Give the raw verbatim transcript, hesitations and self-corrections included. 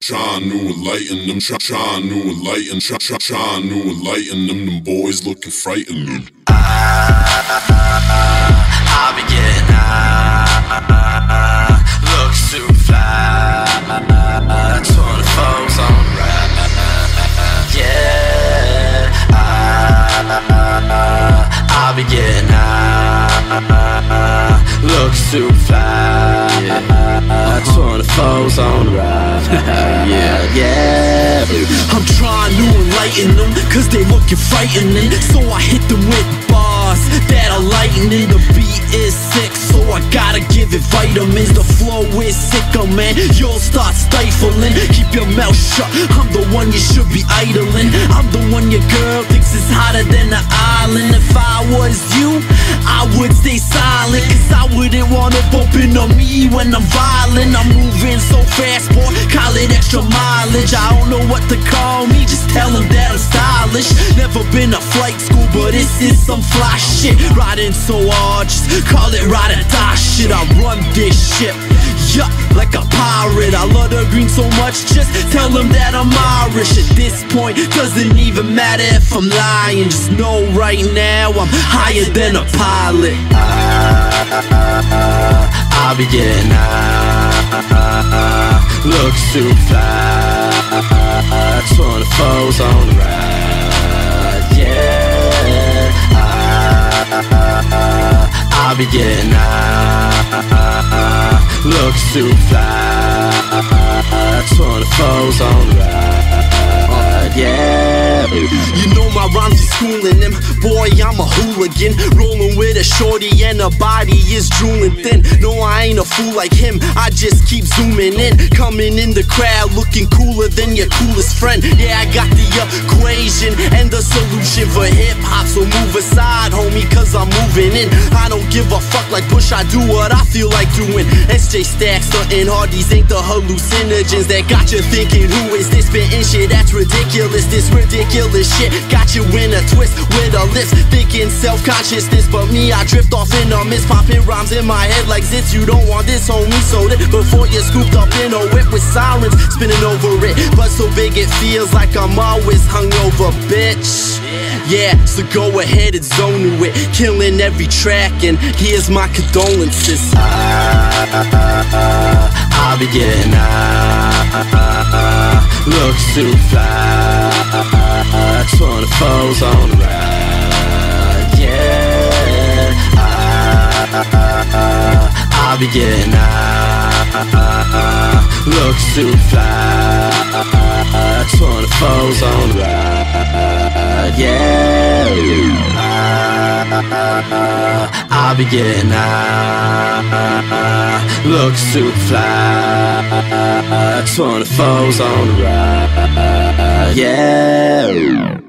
trying to enlighten them, try, trying to enlighten, try, try, trying to enlighten them. Them boys looking frightened. I, I be getting high, looks too fly, twenty foes on the ride. Yeah, I, I be getting high, looks too fly, yeah. twenty foes on the ride. Yeah, yeah. I'm trying to enlighten them, cause they looking frightening. So I hit them with bars that are lightning. The beat is sick, so I gotta give it vitamins. The flow is sicker, man, you'll start stifling. Keep your mouth shut, I'm the one you should be idling. I'm the one your girl thinks is hotter than the island. If I was you, I would stay silent, cause I wouldn't wanna bump into me when I'm violent. I'm moving so fast, boy, call it extra mileage. I don't know what to call me, just tell them that I'm stylish. Never been to flight school, but this is some fly shit. Riding so hard, just call it ride or die shit. I run this ship, yeah, like a pirate. I love the green so much, just tell them that I'm Irish. At this point, doesn't even matter if I'm lying. Just know right now I'm higher than a pilot. I, I be getting high, looks too fly, twenty foes on the ride. Yeah, I, I be getting high, looks too fly, twenty foes on the ride. Yeah, you know my rhymes is schooling them. Boy, I'm a hooligan, rolling with a shorty and her body is drooling thin. No, I ain't a fool like him, I just keep zooming in. Coming in the crowd looking cooler than your coolest friend. Yeah, I got the equation and the solution for hip-hop. So move aside, homie, cause I'm moving in. I don't give a fuck like Bush, I do what I feel like doing. S J Stack stuntin' hard, these ain't the hallucinogens that got you thinking, who is this spittin' shit? That's ridiculous. This ridiculous shit got you in a twist with a list, thinking self-consciousness. But me, I drift off in a mist, popping rhymes in my head like zits. You don't want this, homie, so that before you're scooped up in a whip with sirens spinning over it. But so big it feels like I'm always hungover, bitch. Yeah, so go ahead and zone to it, killing every track, and here's my condolences. I, I be getting high, looks too fly, twenty foes on the ride. Yeah, I, I be getting high, looks too fly, twenty foes on the ride. Yeah, I, I be getting high, looks too fly, twenty foes on the ride. Yeah.